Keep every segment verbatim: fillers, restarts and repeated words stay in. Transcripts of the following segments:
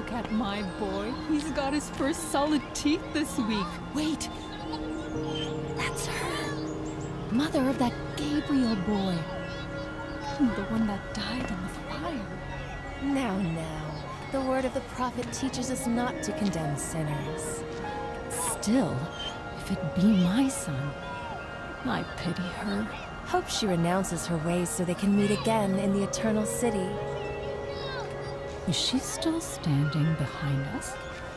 Look at my boy. He's got his first solid teeth this week. Wait. That's her. Mother of that Gabriel boy. The one that died in the fire. Now, now. The word of the prophet teaches us not to condemn sinners. Still, if it be my son, I pity her. Hope she renounces her ways so they can meet again in the eternal city. Is she still standing behind us?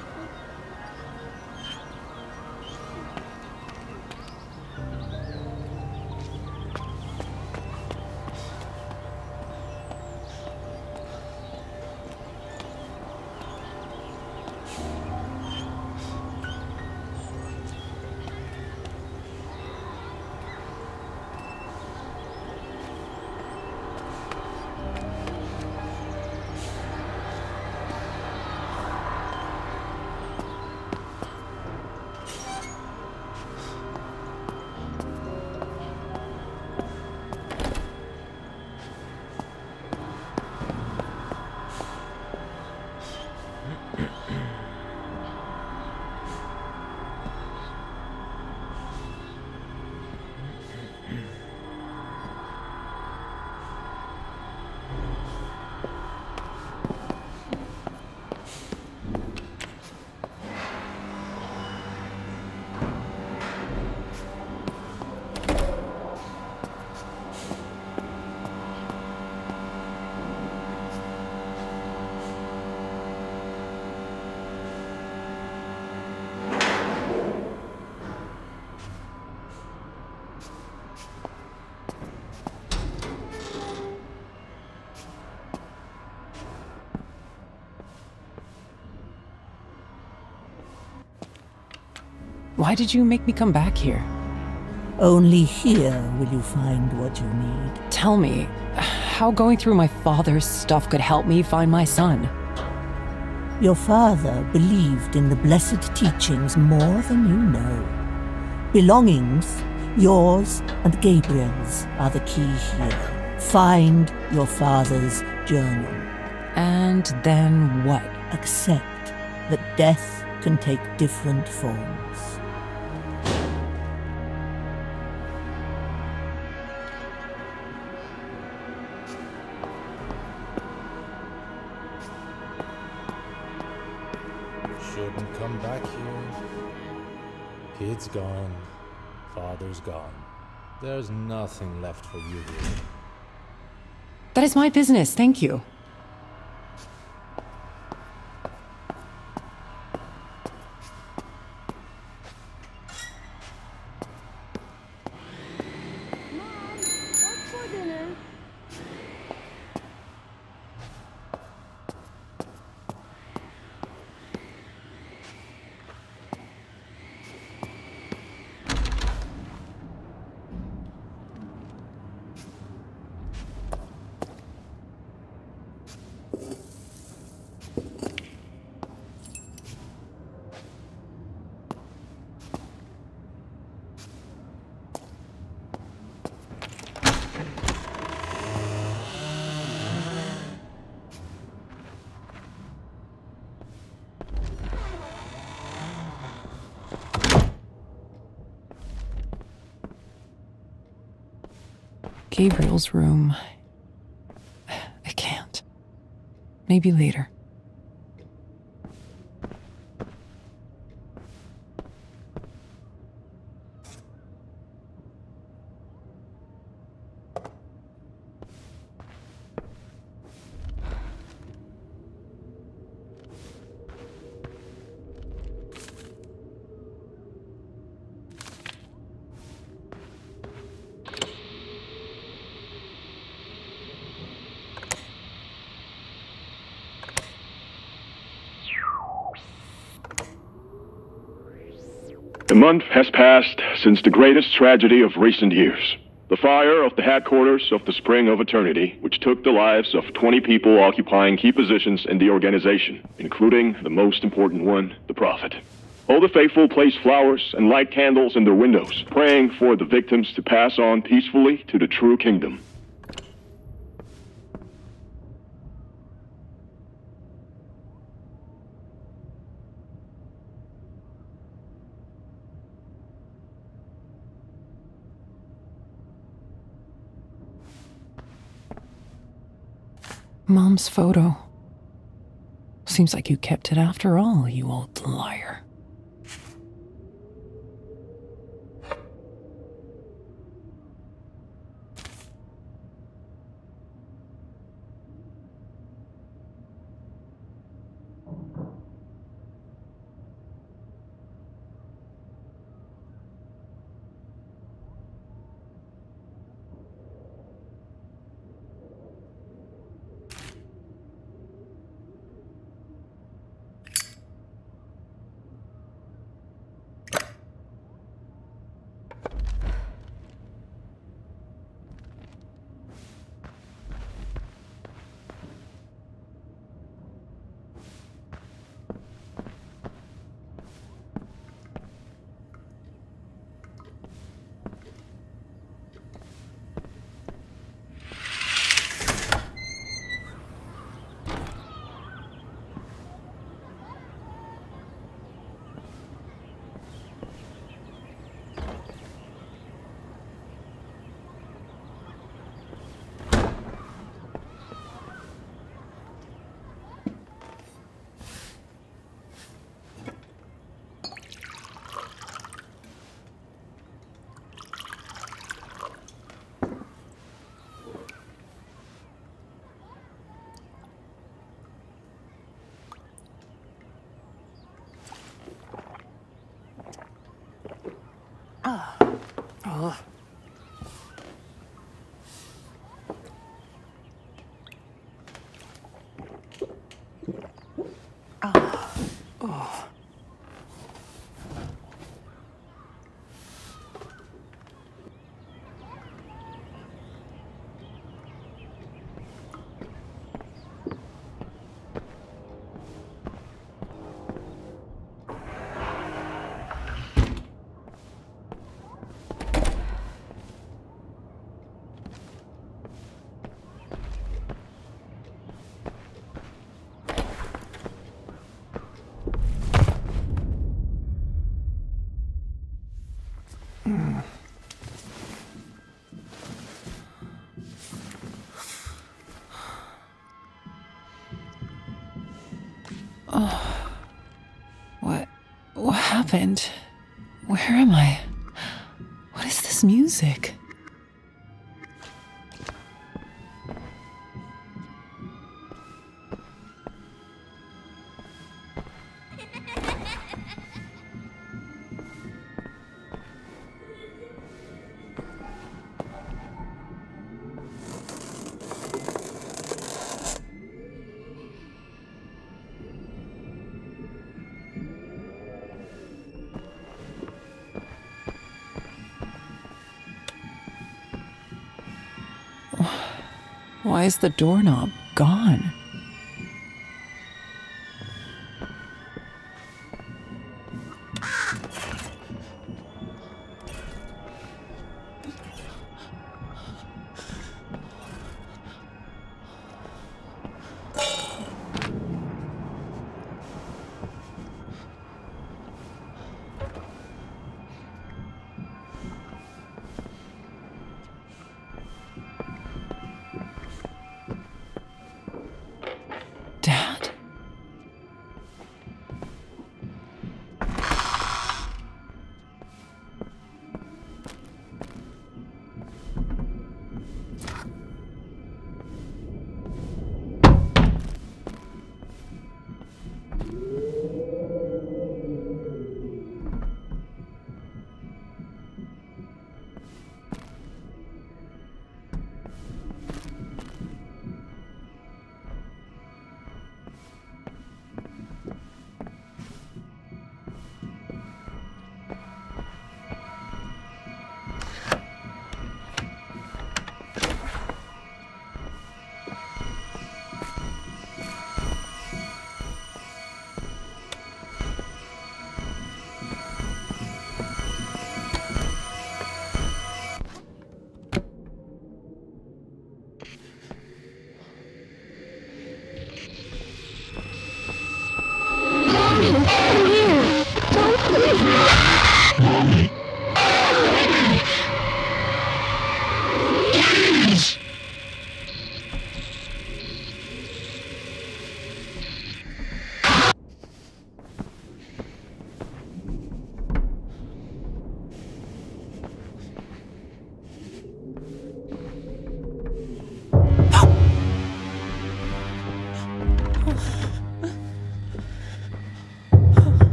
Why did you make me come back here? Only here will you find what you need. Tell me, how going through my father's stuff could help me find my son? Your father believed in the blessed teachings more than you know. Belongings, yours and Gabriel's, are the key here. Find your father's journal. And then what? Accept that death can take different forms. Shouldn't come back here. Kid's gone. Father's gone. There's nothing left for you here. That is my business, thank you. Gabriel's room. I can't. Maybe later. A month has passed since the greatest tragedy of recent years. The fire of the headquarters of the Spring of Eternity, which took the lives of twenty people occupying key positions in the organization, including the most important one, the Prophet. All the faithful place flowers and light candles in their windows, praying for the victims to pass on peacefully to the true kingdom. Mom's photo. Seems like you kept it after all, you old liar. Oh. Oh. Oh. Oh, what, what happened? Where am I? What is this music? Why is the doorknob gone?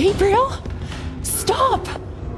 Gabriel? Stop!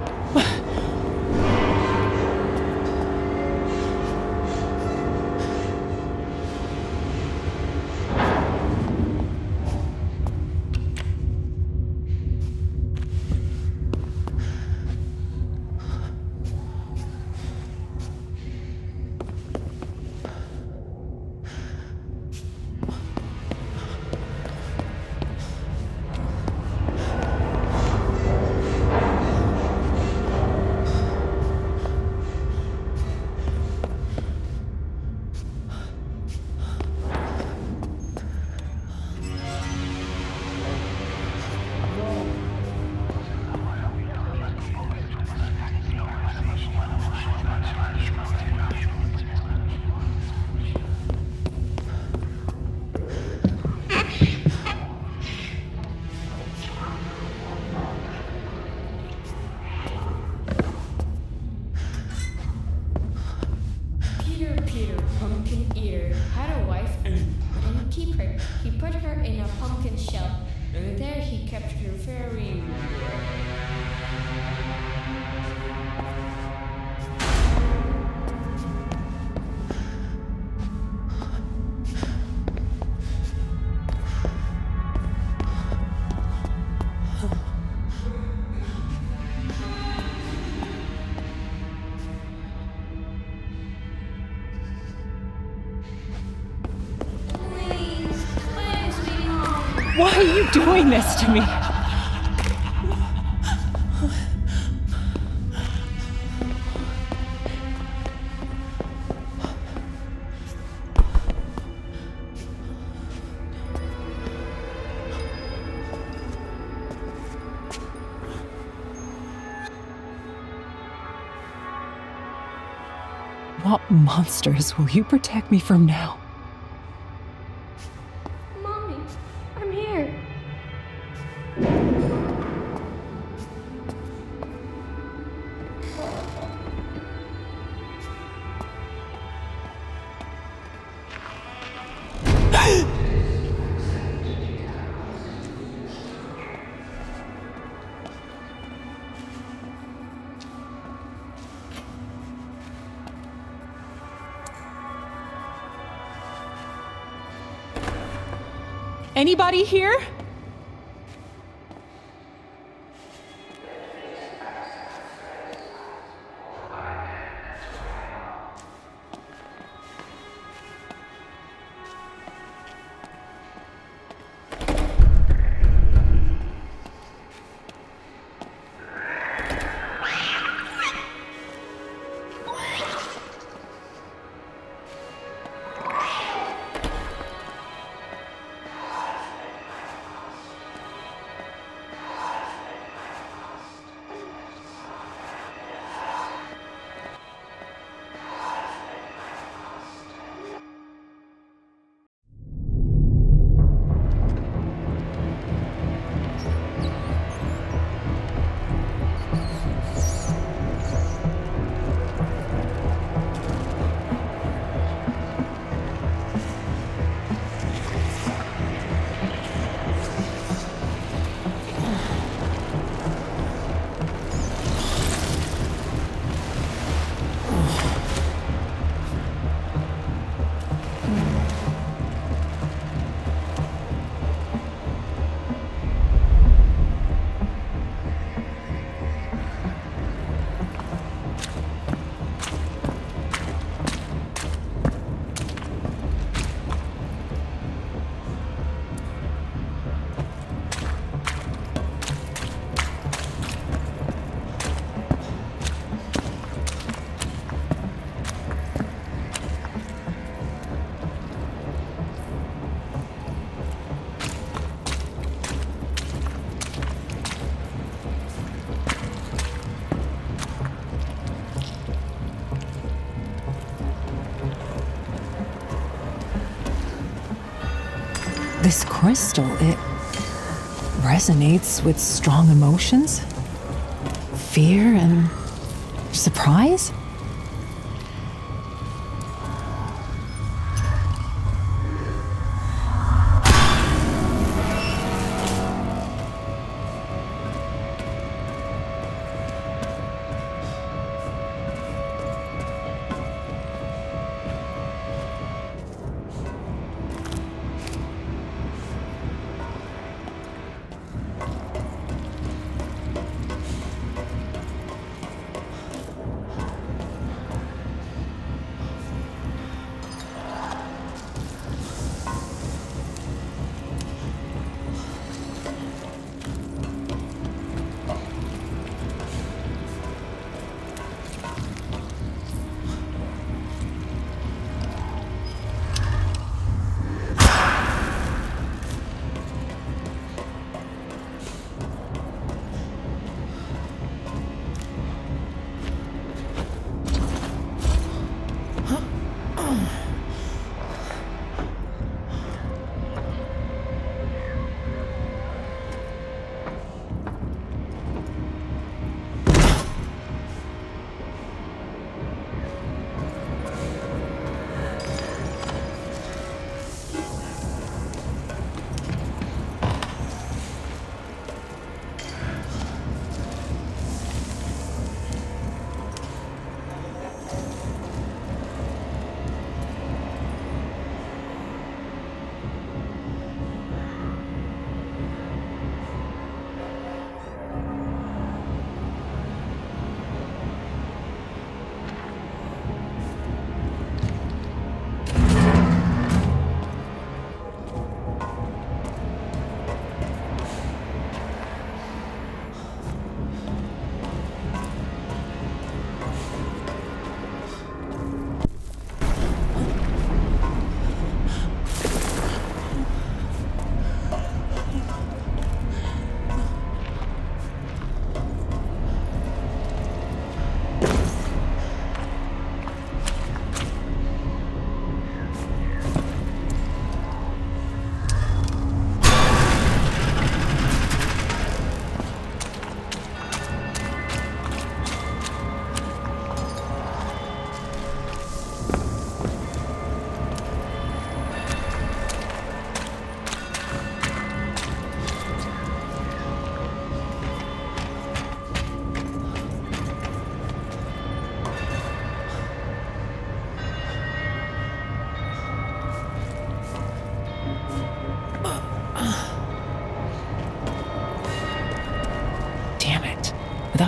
Why are you doing this to me? What monsters will you protect me from now? Anybody here? This crystal, it resonates with strong emotions, fear and surprise.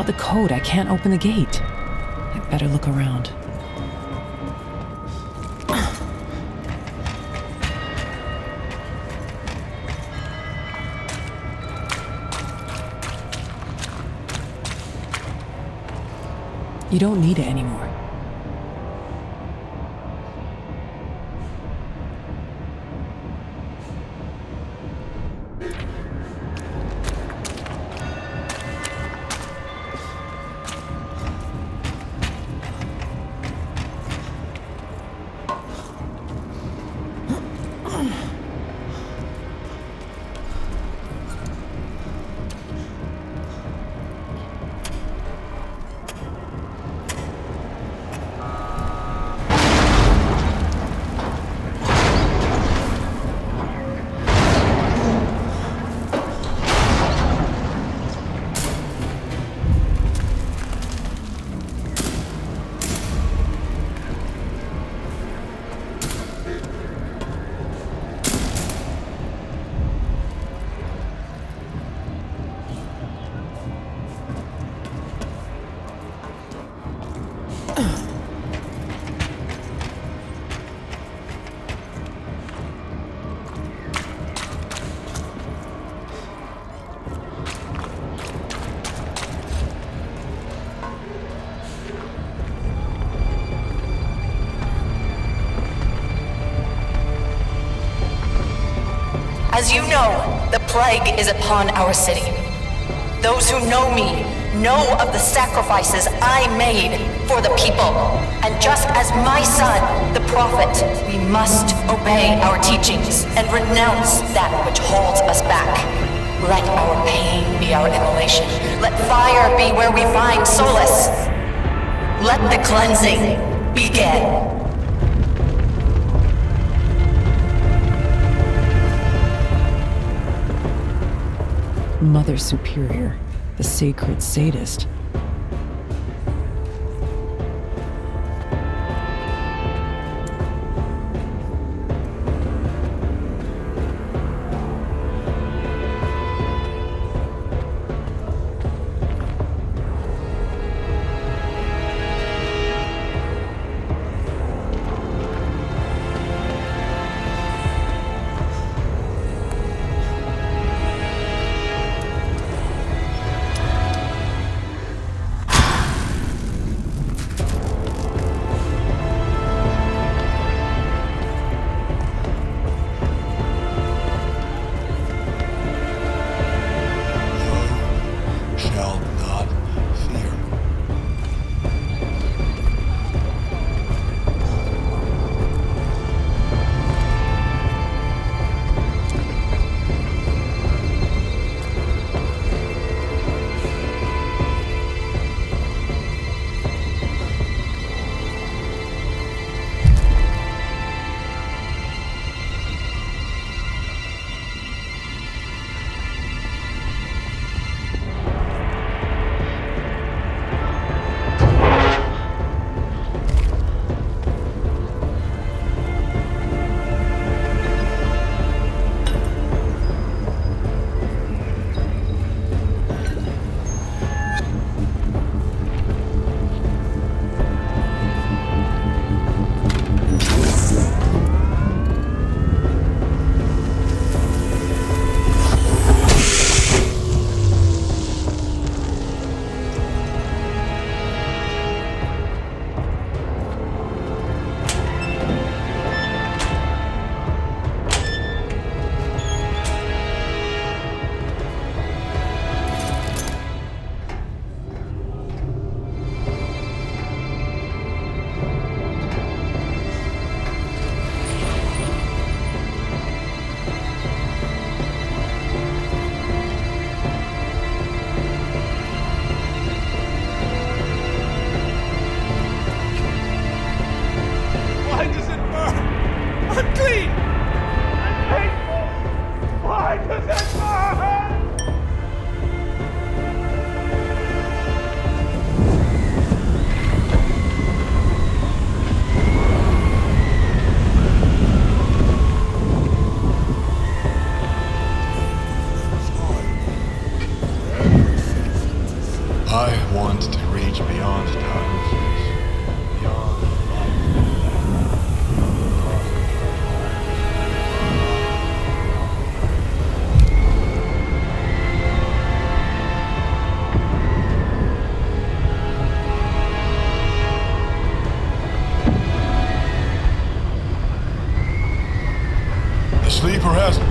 the code, I can't open the gate. I'd better look around. You don't need it anymore. As you know, the plague is upon our city. Those who know me know of the sacrifices I made for the people. And just as my son, the prophet, we must obey our teachings and renounce that which holds us back. Let our pain be our immolation. Let fire be where we find solace. Let the cleansing begin. Mother Superior, the sacred sadist. Reaper has...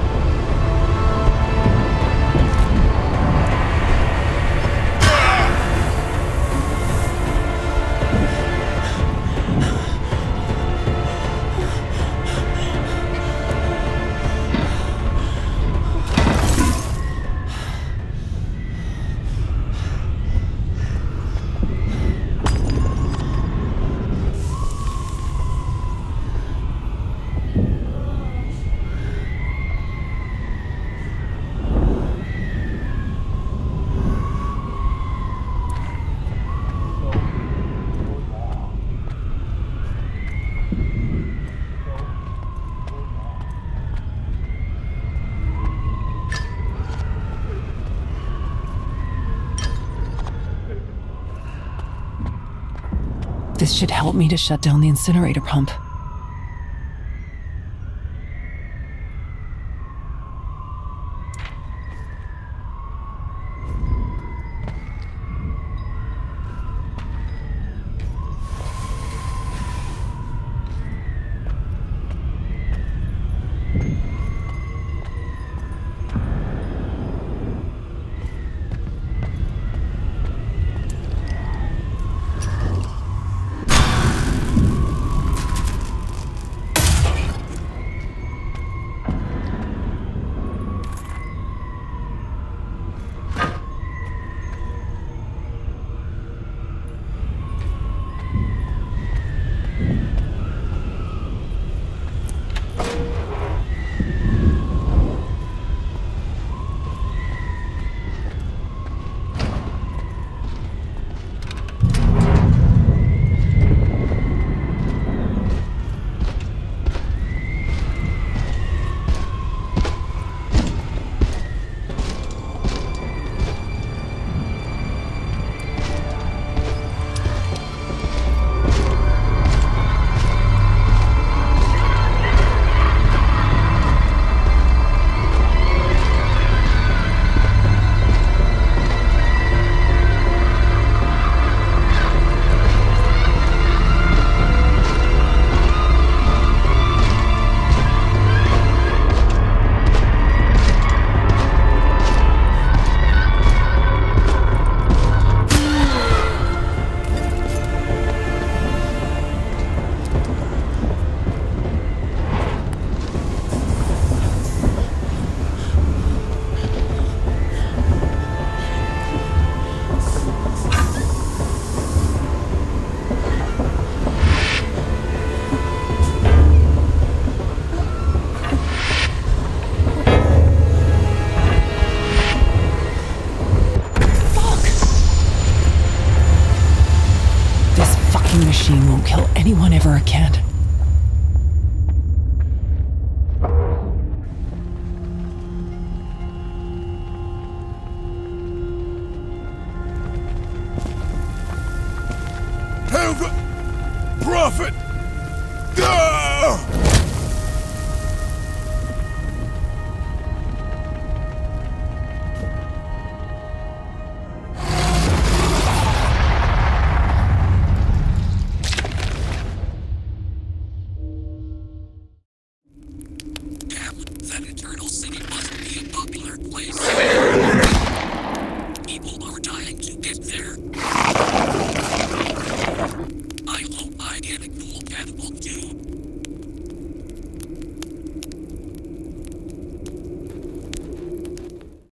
This should help me to shut down the incinerator pump. Machine won't kill anyone ever again. Hail the Prophet! Ah!